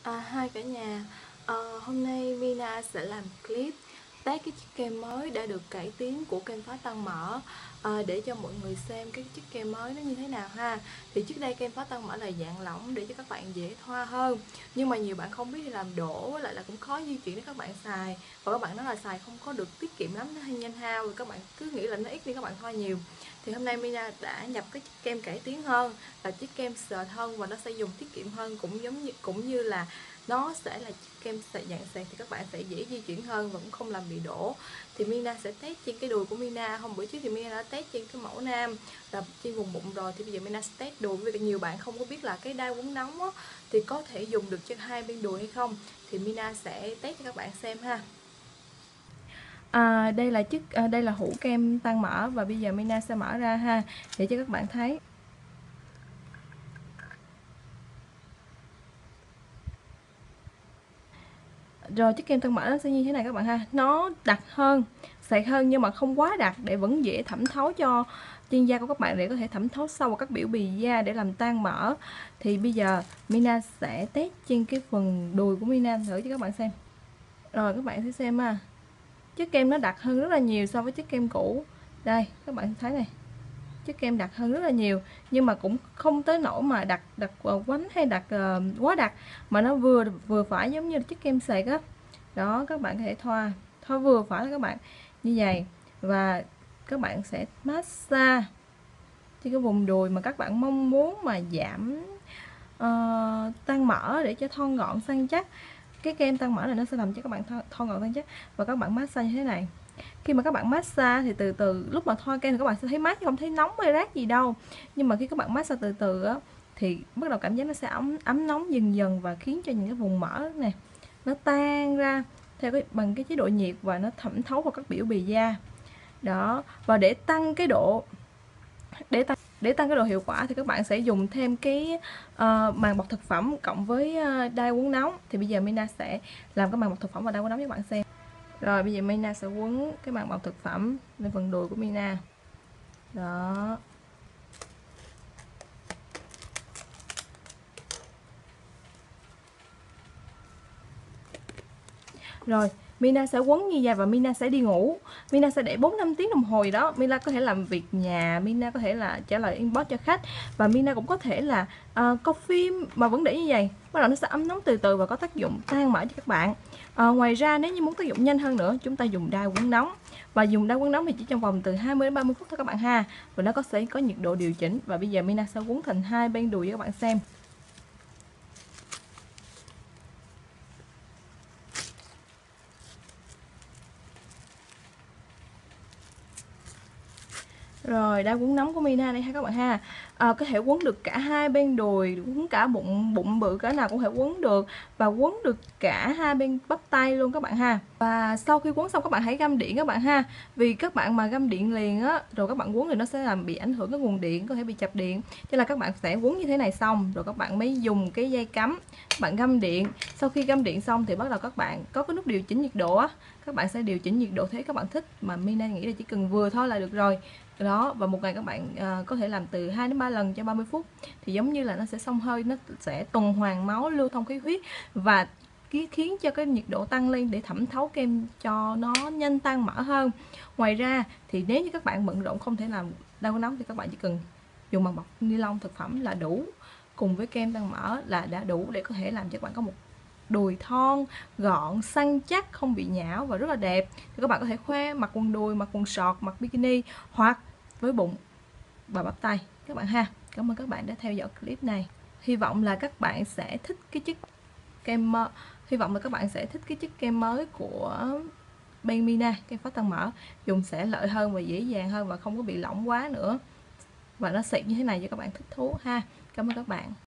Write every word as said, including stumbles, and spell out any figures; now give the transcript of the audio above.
À, hai cả nhà, ờ, hôm nay Mina sẽ làm clip test cái chiếc kem mới đã được cải tiến của kem phá tăng mỡ, ờ, để cho mọi người xem cái chiếc kem mới nó như thế nào ha. Thì trước đây kem phá tăng mỡ là dạng lỏng để cho các bạn dễ thoa hơn, nhưng mà nhiều bạn không biết đi làm đổ, với lại là cũng khó di chuyển để các bạn xài, và các bạn nói là xài không có được tiết kiệm lắm, nó hay nhanh hao, rồi các bạn cứ nghĩ là nó ít đi các bạn thoa nhiều. Thì hôm nay Mina đã nhập cái chiếc kem cải tiến hơn, là chiếc kem sờ thân, và nó sẽ dùng tiết kiệm hơn, cũng giống như cũng như là nó sẽ là kem sạc dạng sạc, thì các bạn sẽ dễ di chuyển hơn và cũng không làm bị đổ. Thì Mina sẽ test trên cái đùi của Mina. Hôm bữa trước thì Mina đã test trên cái mẫu nam là trên vùng bụng rồi, thì bây giờ Mina sẽ test đùi. Vì nhiều bạn không có biết là cái đai uốn nóng á, thì có thể dùng được trên hai bên đùi hay không, thì Mina sẽ test cho các bạn xem ha. À, đây là chiếc à, đây là hũ kem tăng mỡ, và bây giờ Mina sẽ mở ra ha, để cho các bạn thấy. Rồi chiếc kem tăng mỡ nó sẽ như thế này các bạn ha. Nó đặc hơn, sạch hơn, nhưng mà không quá đặc, để vẫn dễ thẩm thấu cho trên da của các bạn, để có thể thẩm thấu sâu vào các biểu bì da để làm tan mỡ. Thì bây giờ Mina sẽ test trên cái phần đùi của Mina thử cho các bạn xem. Rồi các bạn sẽ xem ha. Chiếc kem nó đặc hơn rất là nhiều so với chiếc kem cũ. Đây các bạn thấy này, chiếc kem đặc hơn rất là nhiều, nhưng mà cũng không tới nỗi mà đặc đặc quánh hay đặc uh, quá đặc, mà nó vừa vừa phải, giống như chiếc kem sạc á. Đó, các bạn có thể thoa thoa vừa phải các bạn, như vậy. Và các bạn sẽ massage trên cái vùng đùi mà các bạn mong muốn mà giảm uh, tăng mỡ, để cho thon gọn săn chắc. Cái kem tăng mỡ này nó sẽ làm cho các bạn thon gọn săn chắc. Và các bạn massage như thế này. Khi mà các bạn massage thì từ từ, lúc mà thoa kem thì các bạn sẽ thấy mát chứ không thấy nóng hay rát gì đâu. Nhưng mà khi các bạn massage từ từ á, thì bắt đầu cảm giác nó sẽ ấm ấm nóng dần dần, và khiến cho những cái vùng mỡ này nó tan ra theo cái bằng cái chế độ nhiệt, và nó thẩm thấu vào các biểu bì da. Đó, và để tăng cái độ để tăng để tăng cái độ hiệu quả thì các bạn sẽ dùng thêm cái uh, màng bọc thực phẩm cộng với uh, đai uốn nóng. Thì bây giờ Mina sẽ làm cái màng bọc thực phẩm và đai uốn nóng cho các bạn xem. Rồi bây giờ Mina sẽ quấn cái màng bọc thực phẩm lên phần đùi của Mina. Đó. Rồi Mina sẽ quấn như vậy và Mina sẽ đi ngủ. Mina sẽ để bốn năm tiếng đồng hồ gì đó. Mina có thể làm việc nhà, Mina có thể là trả lời inbox cho khách, và Mina cũng có thể là uh, coi phim mà vẫn để như vậy. Bắt đầu nó sẽ ấm nóng từ từ và có tác dụng tan mỡ cho các bạn. uh, Ngoài ra nếu như muốn tác dụng nhanh hơn nữa, chúng ta dùng đai uốn nóng. Và dùng đai uốn nóng thì chỉ trong vòng từ hai mươi đến ba mươi phút thôi các bạn ha. Và nó có sẽ có nhiệt độ điều chỉnh. Và bây giờ Mina sẽ quấn thành hai bên đùi cho các bạn xem. Rồi đai quấn nóng của Mina đây ha các bạn ha. À, có thể quấn được cả hai bên đùi, quấn cả bụng, bụng bự cỡ nào cũng thể quấn được, và quấn được cả hai bên bắp tay luôn các bạn ha. Và sau khi quấn xong các bạn hãy găm điện các bạn ha. Vì các bạn mà găm điện liền á, rồi các bạn quấn thì nó sẽ làm bị ảnh hưởng cái nguồn điện, có thể bị chập điện. Cho nên là các bạn sẽ quấn như thế này xong rồi các bạn mới dùng cái dây cắm, các bạn găm điện. Sau khi găm điện xong thì bắt đầu các bạn có cái nút điều chỉnh nhiệt độ á, các bạn sẽ điều chỉnh nhiệt độ thế các bạn thích, mà Mina nghĩ là chỉ cần vừa thôi là được rồi. Đó, và một ngày các bạn uh, có thể làm từ hai đến ba lần cho ba mươi phút, thì giống như là nó sẽ xông hơi, nó sẽ tuần hoàn máu, lưu thông khí huyết, và khiến cho cái nhiệt độ tăng lên để thẩm thấu kem cho nó nhanh tan mỡ hơn. Ngoài ra thì nếu như các bạn bận rộn không thể làm đau nóng, thì các bạn chỉ cần dùng bằng bọc ni lông thực phẩm là đủ, cùng với kem tan mỡ là đã đủ để có thể làm cho các bạn có một đùi thon, gọn, săn chắc, không bị nhão và rất là đẹp. Thì các bạn có thể khoe mặc quần đùi, mặc quần sọt, mặc bikini, hoặc với bụng và bắp tay các bạn ha. Cảm ơn các bạn đã theo dõi clip này. Hy vọng là các bạn sẽ thích cái chiếc kem hy vọng là các bạn sẽ thích cái chiếc kem mới của bên Mina, kem phá tăng mỡ. Dùng sẽ lợi hơn và dễ dàng hơn, và không có bị lỏng quá nữa, và nó xịn như thế này cho các bạn thích thú ha. Cảm ơn các bạn.